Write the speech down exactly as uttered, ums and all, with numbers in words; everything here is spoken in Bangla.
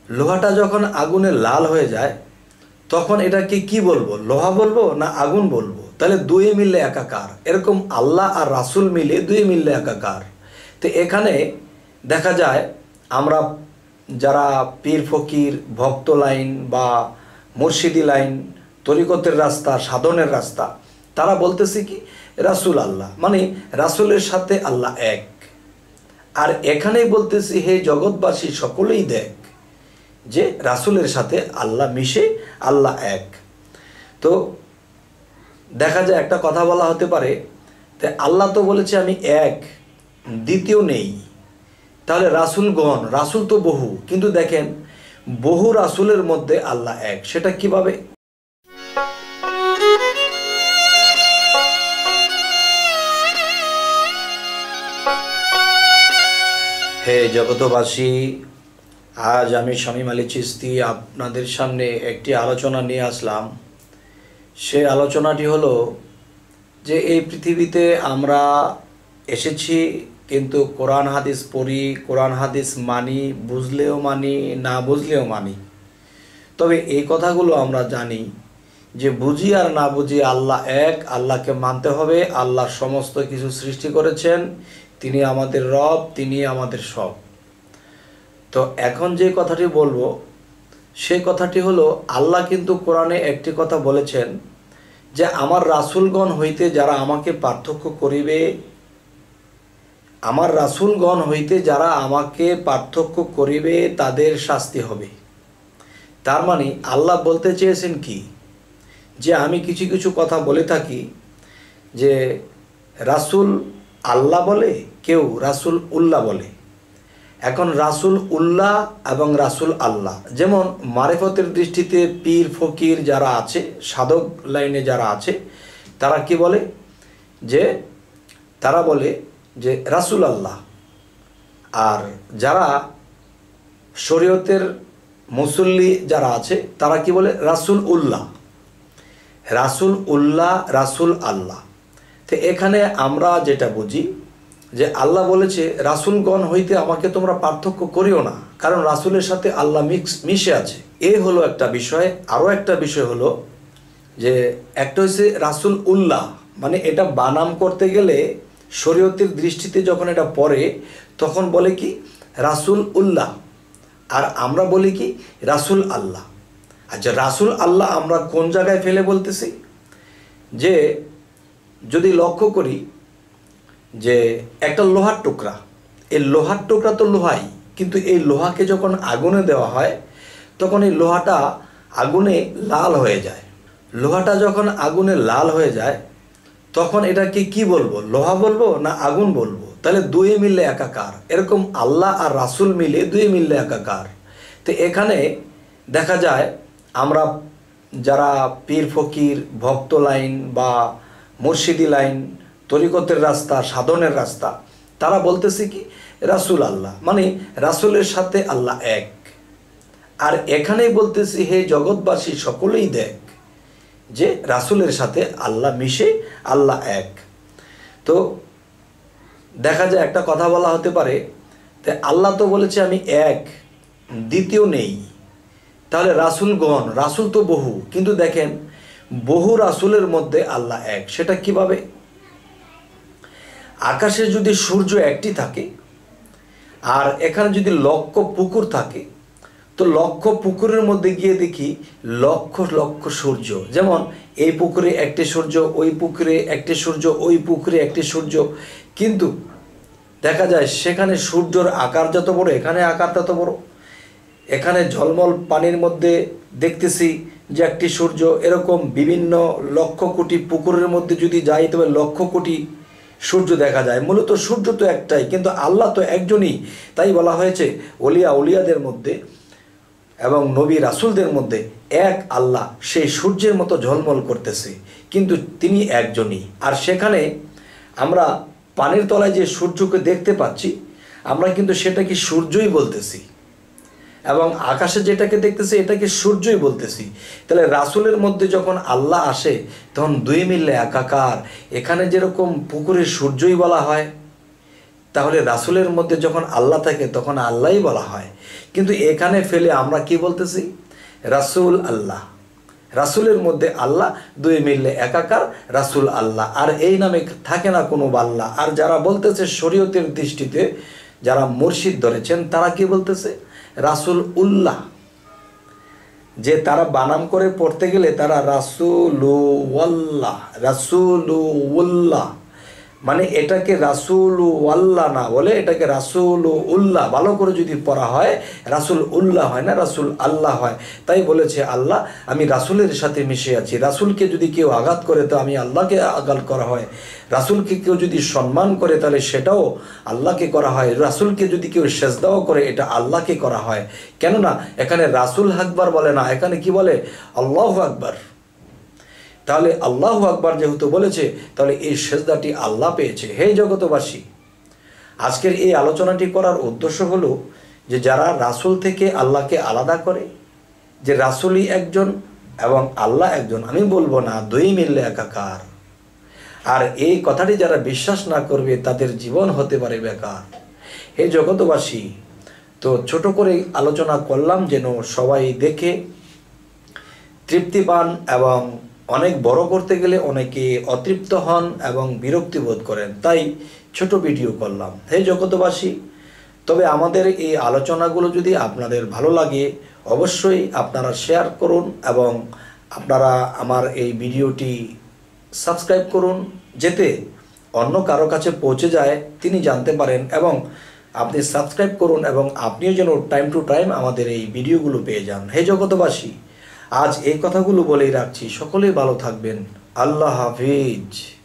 লোহাটা যখন আগুনে লাল হয়ে যায় তখন এটাকে কি বলবো, লোহা বলবো না আগুন বলবো? তাহলে দুয়ে মিললে একাকার। এরকম আল্লাহ আর রাসূল মিলে দুয়ে মিললে একাকার। তো এখানে দেখা যায় আমরা যারা পীর ফকির, ভক্ত লাইন বা মুর্শিদি লাইন, তরিকতের রাস্তা, সাধনের রাস্তা, তারা বলতেছে কি রাসূল আল্লাহ, মানে রাসূলের সাথে আল্লাহ এক। আর এখানেই বলতেছি হে জগৎবাসী সকলেই দেখ যে রাসূলের সাথে আল্লাহ মিশে, আল্লাহ এক। তো দেখা যায় একটা কথা বলা হতে পারে, যে আল্লাহ তো বলেছে আমি এক, দ্বিতীয় নেই, তাহলে রাসূলগণ, রাসূল তো বহু, কিন্তু দেখেন বহু রাসূলের মধ্যে আল্লাহ এক, সেটা কিভাবে? হে জগতবাসী, আজ আমি শামীম আলী চিশতি আপনাদের সামনে একটি আলোচনা নিয়ে আসলাম। সে আলোচনাটি হলো যে এই পৃথিবীতে আমরা এসেছি, কিন্তু কোরআন হাদিস পড়ি, কোরআন হাদিস মানি, বুঝলেও মানি, না বুঝলেও মানি। তবে এই কথাগুলো আমরা জানি যে বুঝি আর না বুঝি আল্লাহ এক, আল্লাহকে মানতে হবে। আল্লাহ সমস্ত কিছু সৃষ্টি করেছেন, তিনি আমাদের রব, তিনি আমাদের সব। তো এখন যে কথাটি বলবো সেই কথাটি হলো, আল্লাহ কিন্তু কোরআনে একটি কথা বলেছেন যে আমার রাসূলগণ হইতে যারা আমাকে পার্থক্য করিবে, আমার রাসূলগণ হইতে যারা আমাকে পার্থক্য করিবে তাদের শাস্তি হবে। তার মানে আল্লাহ বলতে চেয়েছেন কি, যে আমি কিছু কিছু কথা বলে থাকি যে রাসূল আল্লাহ বলে, কেউ রাসূল উল্লাহ বলে। এখন রাসূল উল্লাহ এবং রাসূল আল্লাহ, যেমন মারিফতের দৃষ্টিতে পীর ফকির যারা আছে, সাধক লাইনে যারা আছে, তারা কি বলে, যে তারা বলে যে রাসূল আল্লাহ। আর যারা শরীয়তের মুসল্লি যারা আছে তারা কি বলে, রাসূল উল্লাহ। রাসূল উল্লাহ, রাসূল আল্লাহ। তো এখানে আমরা যেটা বুঝি যে আল্লাহ বলেছে রাসূলগণ হইতে আমাকে তোমরা পার্থক্য করিও না, কারণ রাসূলের সাথে আল্লাহ মিক্স মিশে আছে। এই হলো একটা বিষয়। আরও একটা বিষয় হলো যে একটা হচ্ছে রাসূল উল্লাহ, মানে এটা বানাম করতে গেলে শরীয়তের দৃষ্টিতে যখন এটা পড়ে তখন বলে কি রাসূল উল্লাহ, আর আমরা বলি কি রাসূল আল্লাহ। আচ্ছা, রাসূল আল্লাহ আমরা কোন জায়গায় ফেলে বলতেছি? যে যদি লক্ষ্য করি যে একটা লোহার টুকরা, এই লোহার টুকরা তো লোহাই, কিন্তু এই লোহাকে যখন আগুনে দেওয়া হয় তখন এই লোহাটা আগুনে লাল হয়ে যায়। লোহাটা যখন আগুনে লাল হয়ে যায় তখন এটাকে কি বলবো, লোহা বলবো না আগুন বলবো? তাহলে দুয়ে মিললে একাকার। এরকম আল্লাহ আর রাসূল মিলে দুয়ে মিললে একাকার। তো এখানে দেখা যায় আমরা যারা পীর ফকির, ভক্ত লাইন বা মুর্শিদি লাইন, তরিকতের রাস্তা, সাধনের রাস্তা, তারা বলতেছে কি রাসূল আল্লাহ, মানে রাসূলের সাথে আল্লাহ এক। আর এখানেই বলতেছি হে জগৎবাসী সকলেই দেখ যে রাসূলের সাথে আল্লাহ মিশে, আল্লাহ এক। তো দেখা যায় একটা কথা বলা হতে পারে, যে আল্লাহ তো বলেছে আমি এক, দ্বিতীয় নেই, তাহলে রাসূলগণ, রাসূল তো বহু, কিন্তু দেখেন বহু রাসূলের মধ্যে আল্লাহ এক, সেটা কিভাবে? আকাশে যদি সূর্য একটি থাকে আর এখানে যদি লক্ষ পুকুর থাকে, তো লক্ষ পুকুরের মধ্যে গিয়ে দেখি লক্ষ লক্ষ সূর্য। যেমন এই পুকুরে একটি সূর্য, ওই পুকুরে একটি সূর্য, ওই পুকুরে একটি সূর্য, কিন্তু দেখা যায় সেখানে সূর্যর আকার যত বড় এখানে আকার তত বড়। এখানে ঝলমল পানির মধ্যে দেখতেছি যে একটি সূর্য, এরকম বিভিন্ন লক্ষ কোটি পুকুরের মধ্যে যদি যাই তবে লক্ষ কোটি সূর্য দেখা যায়। মূলত সূর্য তো একটাই, কিন্তু আল্লাহ তো একজনই। তাই বলা হয়েছে ওলিয়া উলিয়াদের মধ্যে এবং নবী রাসূলদের মধ্যে এক আল্লাহ সেই সূর্যের মতো ঝলমল করতেছে, কিন্তু তিনি একজনই। আর সেখানে আমরা পানির তলায় যে সূর্যকে দেখতে পাচ্ছি আমরা কিন্তু সেটাকে সূর্যই বলতেছি, এবং আকাশে যেটাকে দেখতেছি এটাকে সূর্যই বলতেছি। তাহলে রাসূলের মধ্যে যখন আল্লাহ আসে তখন দুই মিললে একাকার। এখানে যেরকম পুকুরের সূর্যই বলা হয়, তাহলে রাসূলের মধ্যে যখন আল্লাহ থাকে তখন আল্লাহই বলা হয়। কিন্তু এখানে ফেলে আমরা কি বলতেছি? রাসূল আল্লাহ। রাসূলের মধ্যে আল্লাহ, দুই মিললে একাকার, রাসূল আল্লাহ। আর এই নামে থাকে না কোনো আল্লাহ। আর যারা বলতেছে শরীয়তের দৃষ্টিতে যারা মুর্শিদ ধরেছেন তারা কি বলতেছে? রাসূল উল্লাহ। যে তারা বানান করে পড়তে গেলে তারা রাসূলুল্লাহ, রাসূলুল্লাহ, মানে এটাকে রাসূলুল্লাহ না বলে এটাকে রাসূলুল্লাহ ভালো করে যদি পড়া হয় রাসূল উল্লাহ হয় না, রাসূল আল্লাহ হয়। তাই বলেছে আল্লাহ আমি রাসূলের সাথে মিশে আছি। রাসূলকে যদি কেউ আঘাত করে তো আমি আল্লাহকে আঘাত করা হয়। রাসূলকে কেউ যদি সম্মান করে তাহলে সেটাও আল্লাহকে করা হয়। রাসূলকে যদি কেউ সেজদাও করে এটা আল্লাহকে করা হয়। কেননা এখানে রাসূল আকবার বলে না, এখানে কি বলে? আল্লাহু আকবার। তাহলে আল্লাহু আকবার যেহেতু বলেছে তাহলে এই সেজদাটি আল্লাহ পেয়েছে। হে জগতবাসী, আজকের এই আলোচনাটি করার উদ্দেশ্য হলো যে যারা রাসূল থেকে আল্লাহকে আলাদা করে, যে রাসূলই একজন এবং আল্লাহ একজন, আমি বলবো না দুই মিললে একাকার। আর এই কথাটি যারা বিশ্বাস না করবে তাদের জীবন হতে পারে বেকার। হে জগতবাসী, তো ছোট করে আলোচনা করলাম যেন সবাই দেখে তৃপ্তি পান, এবং অনেক বড় করতে গেলে অনেকে অতৃপ্ত হন এবং বিরক্তি বোধ করেন, তাই ছোট ভিডিও করলাম। হে জগতবাসী, তবে আমাদের এই আলোচনাগুলো যদি আপনাদের ভালো লাগে অবশ্যই আপনারা শেয়ার করুন এবং আপনারা আমার এই ভিডিওটি সাবস্ক্রাইব করুন, যেতে অন্য কারো কাছে পৌঁছে যায় তিনি জানতে পারেন। এবং আপনি সাবস্ক্রাইব করুন এবং আপনিও যেন টাইম টু টাইম আমাদের এই ভিডিওগুলো পেয়ে যান। হে জগতবাসী, আজ এই কথাগুলো বলেই রাখছি, সকলেই ভালো থাকবেন। আল্লাহ হাফিজ।